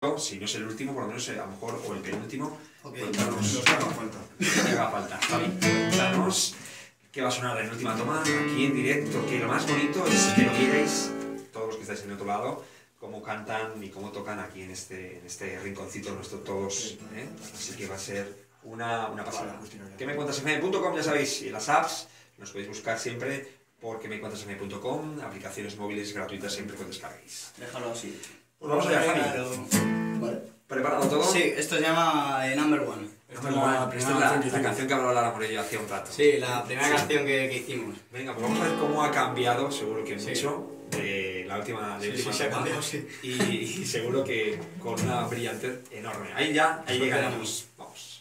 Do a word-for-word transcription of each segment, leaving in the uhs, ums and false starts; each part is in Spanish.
Si no es el último, por lo menos a lo mejor, o el penúltimo, okay. Cuéntanos. Los que haga falta. Lo que haga falta. Javi, cuéntanos qué va a sonar en última toma, aquí en directo, que lo más bonito es que lo miréis, todos los que estáis en otro lado, cómo cantan y cómo tocan aquí en este, en este rinconcito nuestro todos, ¿eh? Así que va a ser una, una pasada. que me cuentas f m punto com, ya sabéis, y las apps nos podéis buscar siempre por que me cuentas f m punto com, aplicaciones móviles gratuitas siempre que os descarguéis. Déjalo así. Pues vamos allá, Javi. Vale. ¿Preparado todo? Sí, esto se llama eh, Number One. Esta es la, esta es la, la canción que hablaba Lara Morello hace un rato. Sí, la primera Sí. canción que, que hicimos. Venga, pues vamos a ver cómo ha cambiado, seguro que Sí. mucho, de la última, de Sí, última sí, se ha toma. cambiado, sí. Y, y seguro que con una brillantez enorme. Ahí ya, ahí Eso llegaremos. Vamos.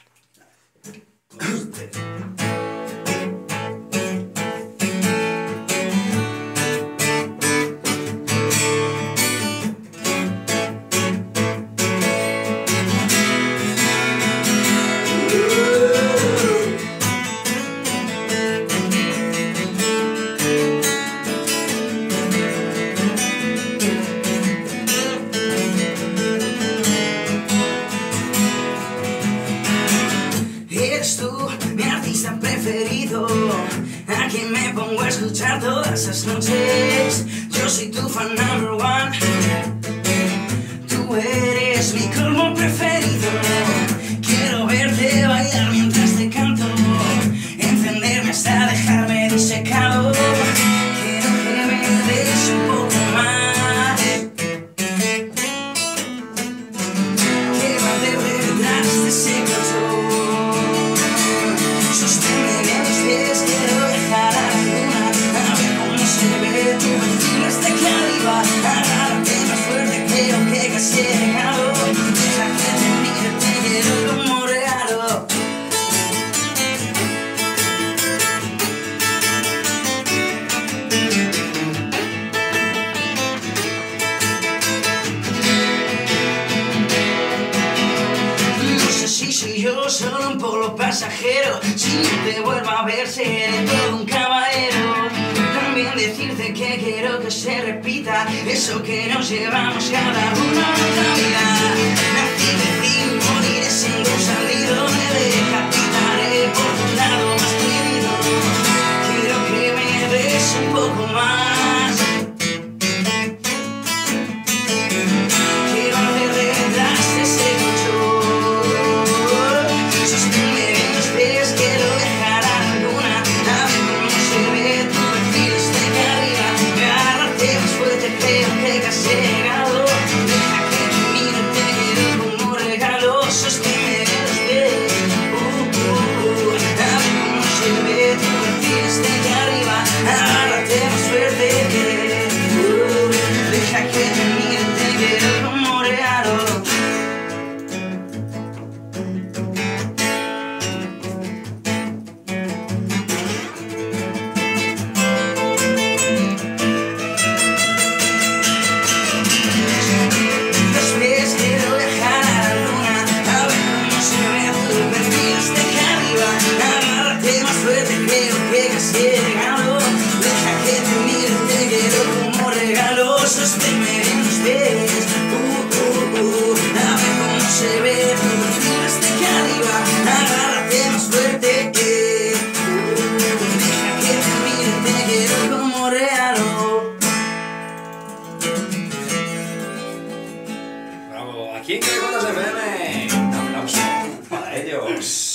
Eres tú, mi artista preferido, a quien me pongo a escuchar todas esas noches. Yo soy tu fan number one. Tú eres mi colmo preferido. Quiero verte bailar mientras te canto, encenderme hasta dejarme disecado. Quiero que me des un poco más. Quiero hacer detrás de ese corazón. Sosténme bien los pies, quiero dejar a la luna, a ver cómo se ve tu perfil desde aquí arriba. Agárrate más fuerte, creo que casi he llegado. Deja que te mire, te quiero como regalo. No sé si soy yo solo un polo pasajero, si no te vuelvo a ver seré todo un caballero. También decirte que quiero que se repita eso que nos llevamos cada uno a otra vida. Nací de ti, moriré siendo un salido, me decapitaré por tu lado más querido. Quiero que me des un poco más. Quiero ver detrás de ese colchón. Sosténme bien los pies, quiero dejar a la luna, a ver cómo se ve tu perfil desde aquí arriba. Agárrate más fuerte, creo que casi he llegado. Deja que te mire, te quiero como regalo. Sosténme bien los pies, uh, uh, uh. A ver cómo se ve tu perfil desde aquí arriba. Agárrate más fuerte, uh. Deja que te mire, te quiero como regalo. Los pies quiero dejar a la luna, a ver cómo se ve tu perfil desde aquí arriba. Agárrate más fuerte, creo que casi he llegado. Deja que te mire, te quiero como regalo. Sosténme bien los pies, uh, uh, uh. A ver cómo se ve tu perfil desde aquí arriba. Agárrate más fuerte, eh. Deja que te mire, te quiero como regalo. Bravo, aquí en que me cuentas F M. Un aplauso para ellos.